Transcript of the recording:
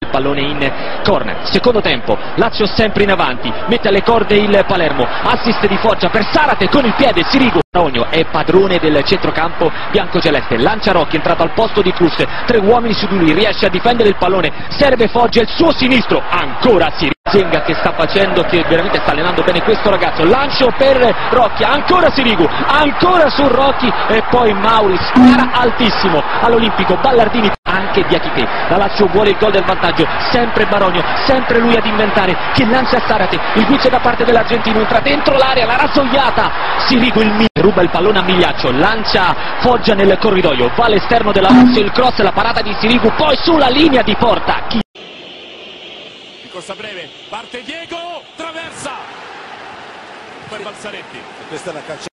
Il pallone in corner, secondo tempo, Lazio sempre in avanti, mette alle corde il Palermo, assist di Foggia per Sarate con il piede, Sirigu. Rogno è padrone del centrocampo biancoceleste, lancia Rocchi, entrato al posto di Cruz, 3 uomini su di lui, riesce a difendere il pallone, serve Foggia, il suo sinistro, ancora Sirigu. Zenga che sta facendo, che veramente sta allenando bene questo ragazzo, lancio per Rocchi, ancora Sirigu, ancora su Rocchi e poi Mauri, spara altissimo all'Olimpico, Ballardini anche Diachite, la Lazio vuole il gol del vantaggio, sempre Barogno, sempre lui ad inventare, che lancia Sarate, il guizzo da parte dell'argentino, entra dentro l'area, la razzogliata, Sirigu ruba il pallone a Migliaccio, lancia Foggia nel corridoio, va all'esterno della Lazio, il cross, la parata di Sirigu, poi sulla linea di porta. Corsa breve, parte Diego, traversa per Balzaretti. Questa è la calcia.